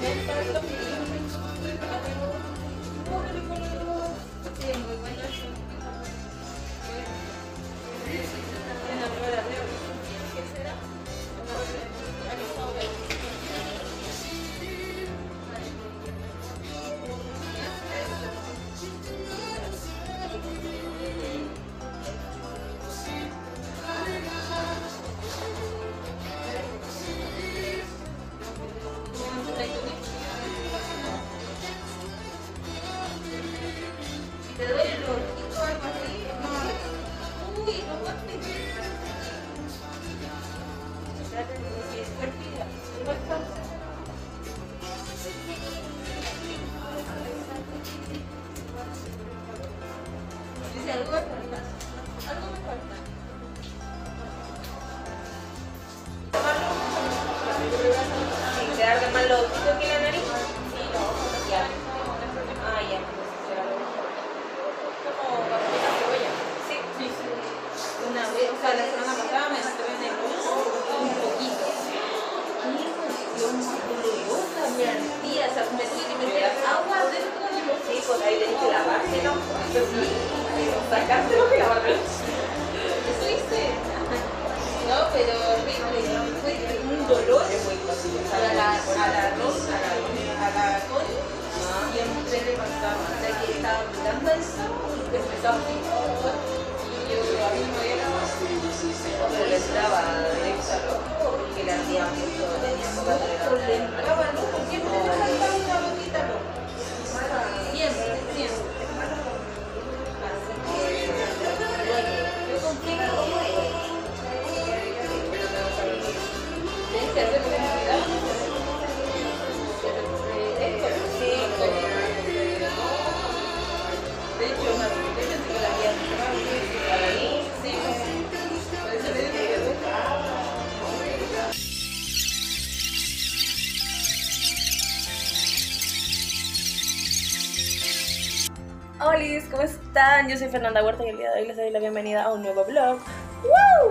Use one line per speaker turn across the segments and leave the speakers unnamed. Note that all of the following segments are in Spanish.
Hola, ¿cómo están? Yo soy Fernanda Huerta y el día de hoy les doy la bienvenida a un nuevo vlog. ¡Woo!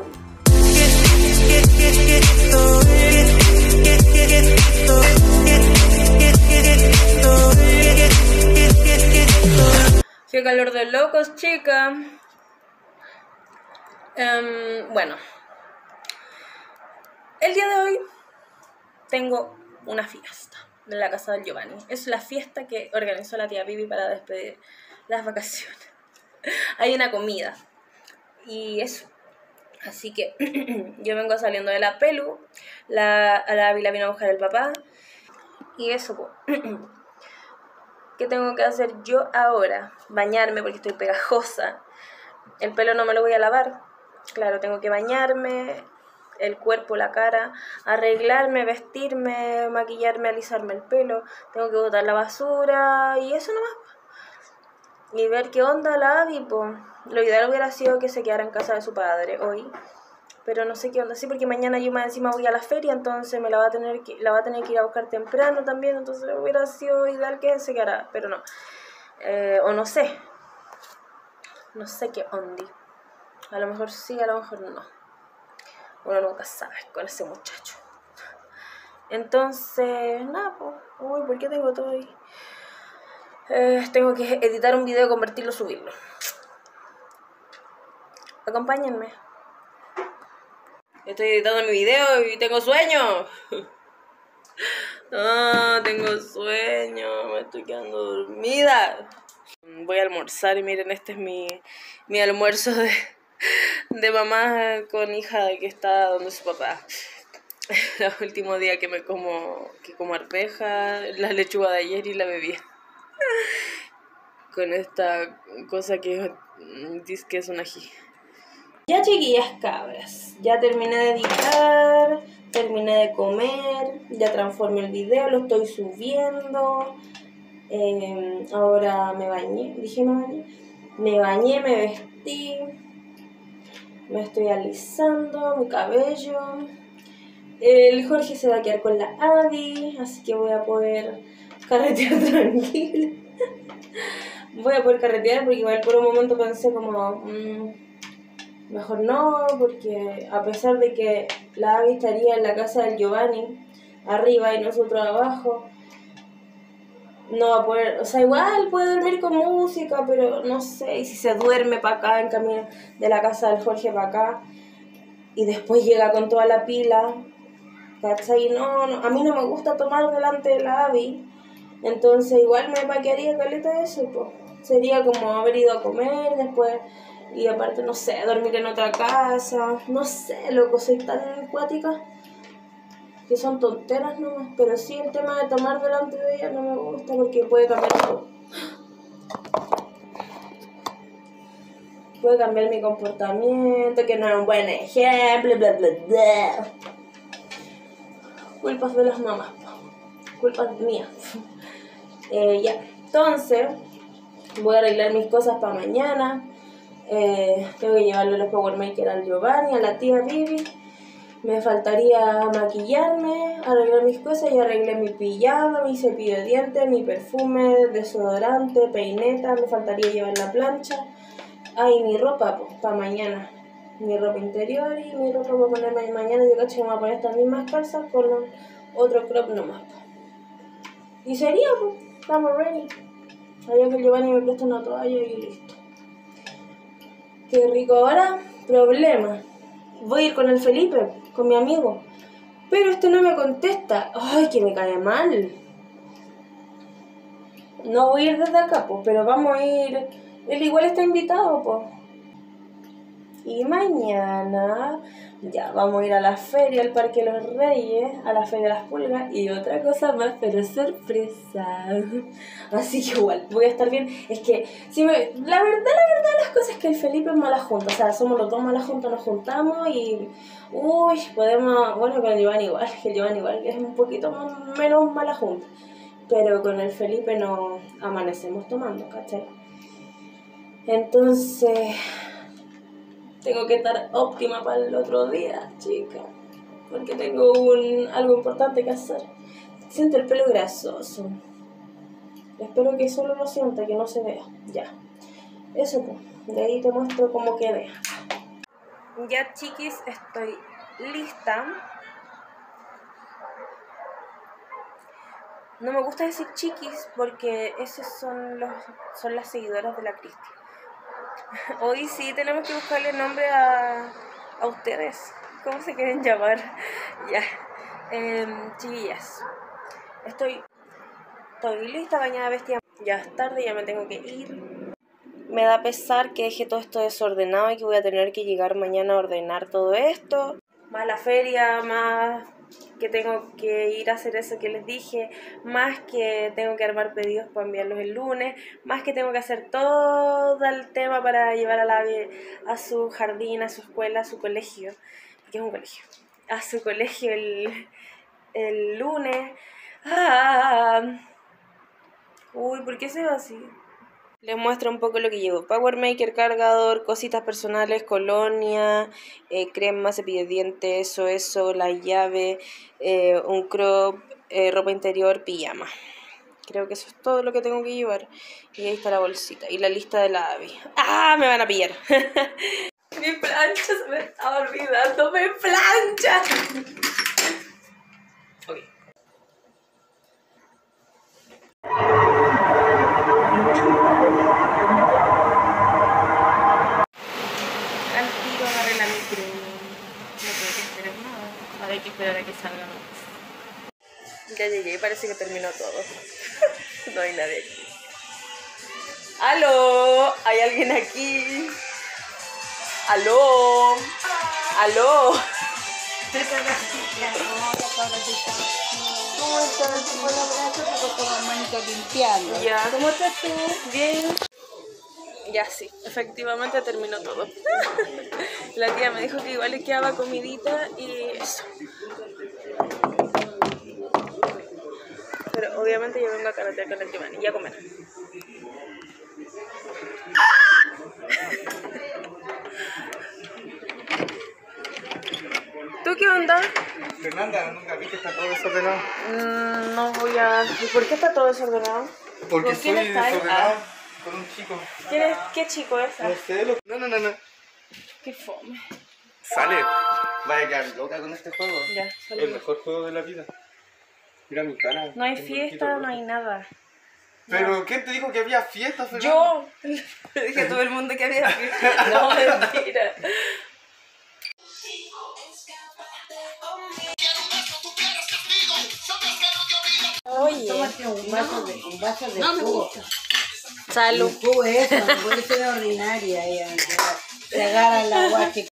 ¡Qué calor de locos, chica! Bueno, el día de hoy tengo una fiesta en la casa del Giovanni. Es la fiesta que organizó la tía Vivi para despedir las vacaciones. Hay una comida y eso. Así que yo vengo saliendo de la pelu, a la Ávila vino a buscar el papá y eso, pues. ¿Qué tengo que hacer yo ahora? Bañarme porque estoy pegajosa. El pelo no me lo voy a lavar. Claro, tengo que bañarme, el cuerpo, la cara, arreglarme, vestirme, maquillarme, alisarme el pelo. Tengo que botar la basura y eso nomás. Y ver qué onda la Abby, po. Lo ideal hubiera sido que se quedara en casa de su padre hoy, pero no sé qué onda, sí, porque mañana yo más encima voy a la feria, entonces la va a tener que ir a buscar temprano también, entonces hubiera sido ideal que se quedara, pero no. O no sé qué onda. A lo mejor sí, a lo mejor no. Uno nunca sabe con ese muchacho. Entonces, nada, pues. Uy, ¿por qué tengo todo ahí? Tengo que editar un video, convertirlo, subirlo. Acompáñenme. Estoy editando mi video y tengo sueño. Tengo sueño. Me estoy quedando dormida. Voy a almorzar y miren, este es mi almuerzo de mamá con hija que está donde su papá. El último día que como arveja, la lechuga de ayer y la bebí. Con esta cosa que dice que es un ají. Ya, chiquillas cabras, ya terminé de editar, terminé de comer, ya transformé el video, lo estoy subiendo. Ahora me bañé, me bañé, me vestí, me estoy alisando mi cabello. El Jorge se va a quedar con la Abby, así que voy a poder carretear tranquila. Voy a poder carretear porque igual por un momento pensé como mejor no, porque a pesar de que la Abby estaría en la casa del Giovanni arriba y nosotros abajo, no va a poder, o sea, igual puede dormir con música, pero no sé, y si se duerme para acá en camino de la casa del Jorge para acá, y después llega con toda la pila, ¿cachai? No, no, a mí no me gusta tomar delante de la Abby, entonces igual me paquearía caleta de eso, pues. Sería como haber ido a comer después, y aparte, no sé, dormir en otra casa, no sé, loco, soy tan acuática que son tonteras nomás, pero sí el tema de tomar delante de ella no me gusta porque puede cambiar todo. Puede cambiar mi comportamiento, que no es un buen ejemplo, bla bla bla. Culpas de las mamás, culpas mías. Ya, entonces voy a arreglar mis cosas para mañana. Tengo que llevarle los Power Maker al Giovanni, a la tía Vivi. Me faltaría maquillarme, arreglar mis cosas y arreglé mi pijama, mi cepillo de dientes, mi perfume, desodorante, peineta. Me faltaría llevar la plancha. Y mi ropa, pues, para mañana. Mi ropa interior y mi ropa para ponerme mañana. Yo cacho que me voy a poner estas mismas calzas con otro crop nomás. Y sería, pues, estamos ready. Allá que el Giovanni me presta una toalla y listo. Qué rico. Ahora, problema. Voy a ir con el Felipe, con mi amigo. Pero este no me contesta. Ay, que me cae mal. No voy a ir desde acá, pues, pero vamos a ir. Él igual está invitado, pues. Y mañana ya vamos a ir a la feria, al Parque de los Reyes, a la Feria de las Pulgas y otra cosa más, pero sorpresa. Así que igual, voy a estar bien. Es que, si me, la verdad, las cosas es que el Felipe es mala junta. O sea, somos los dos mala junta, nos juntamos y... Uy, podemos... Bueno, con el Giovanni igual, que el Giovanni igual es un poquito menos mala junta. Pero con el Felipe nos amanecemos tomando, ¿cachai? Entonces... Tengo que estar óptima para el otro día, chica. Porque tengo algo importante que hacer. Siento el pelo grasoso. Espero que solo lo sienta, que no se vea. Ya. Eso pues. De ahí te muestro cómo quedé. Ya, chiquis, estoy lista. No me gusta decir chiquis porque esos son las seguidoras de la Cristi. Hoy sí tenemos que buscarle nombre a ustedes. ¿Cómo se quieren llamar? Ya. Chiquillas. Estoy lista, bañada, vestida. Ya es tarde, ya me tengo que ir. Me da pesar que deje todo esto desordenado y que voy a tener que llegar mañana a ordenar todo esto. Más la feria, más que tengo que ir a hacer eso que les dije, más que tengo que armar pedidos para enviarlos el lunes, más que tengo que hacer todo el tema para llevar a su jardín, a su escuela, a su colegio, que es un colegio, a su colegio el lunes. Uy, ¿por qué se va así? Les muestro un poco lo que llevo. Power Maker, cargador, cositas personales, colonia, crema, cepillo de dientes, eso, la llave, un crop, ropa interior, pijama. Creo que eso es todo lo que tengo que llevar. Y ahí está la bolsita. Y la lista de la Abby. ¡Ah! Me van a pillar. Mi plancha se me estaba olvidando. ¡Mi plancha! Ok. Al tiro agarré la micro. No tengo que esperar nada. Ahora hay que esperar a que salga más. Ya llegué y parece que terminó todo. No hay nadie aquí. ¡Aló! ¿Hay alguien aquí? ¡Aló! ¡Aló! ¿Cómo estás?
Limpiando.
Ya.
¿Cómo estás tú?
Bien. Ya sí, efectivamente terminó todo. La tía me dijo que igual le quedaba comidita y eso. Pero obviamente yo vengo a carretear con el Giovanni y a comer. ¿Tú qué onda?
Fernanda, ¿nunca viste que está todo desordenado?
No voy a... ¿Y por qué está todo desordenado?
Porque
¿Con quién
soy
estás?
desordenado con un chico.
¿Qué chico es?
No sé, no.
Qué fome.
Sale. Vaya a quedar loca con este juego.
Ya,
El
saludos.
mejor juego de la vida. Mira mi cara.
No hay
tengo el
fiesta,
pito
no hay
rojo.
nada.
Pero ¿quién te dijo que había fiesta, Fernanda?
Yo le dije a todo el mundo que había fiesta. No, mentira. Oye,
Tómate un vaso de jugo.
salud.
Jugo eso, no puede ser ordinaria. Se agarra la guache.